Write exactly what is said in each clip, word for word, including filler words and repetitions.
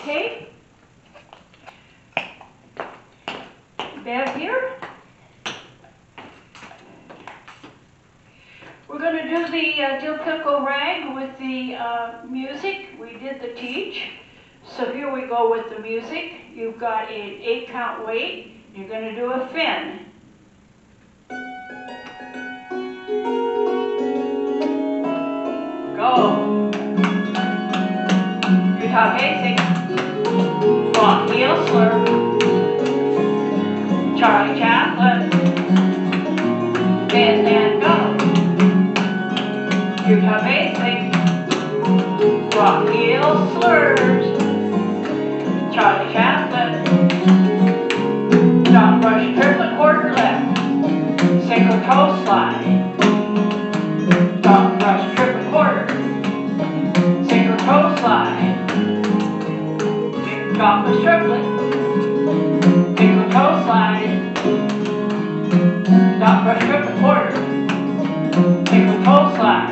tape. Bev here. We're going to do the uh, Dill Pickle rag with the uh, music. We did the teach. So here we go with the music. You've got an eight count weight. You're going to do a fin. Go. Utah basic. Walk, heel, slur. Charlie Chaplin. Bend and go. Utah basic. Rock, heel, slurs. Charlie Chaplin. Down brush, triplet, quarter left. Single toe slide. Down brush, triplet, quarter. Single toe slide. Drop the triplet. Single toe slide. Down brush, triplet, quarter. Single toe slide.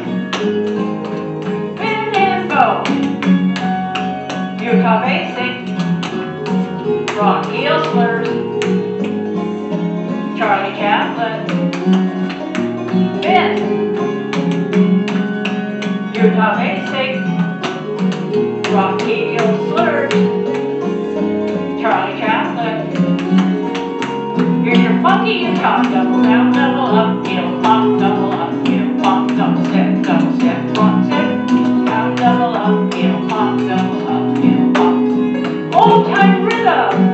Bend and go. Utah basic. Rock, heel, slurs. Charlie Chaplin. Bend. Utah basic. Rock, heel, slurs. Charlie Chaplin. Here's your funky Utah. Double down, double up, heel, pop, double up, heel, pop, double step, double step, pop, step. Down, double up, heel, pop, double up, heel, pop. Old time rhythm.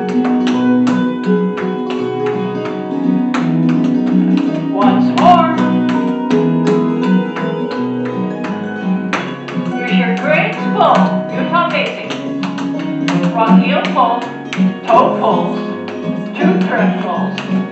Once more. Here's your great pull. Utah basic. Rock, heel, pull. Toe pulls. Two triples.